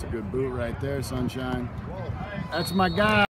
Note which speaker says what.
Speaker 1: Good boot right there, Sunshine. That's my guy.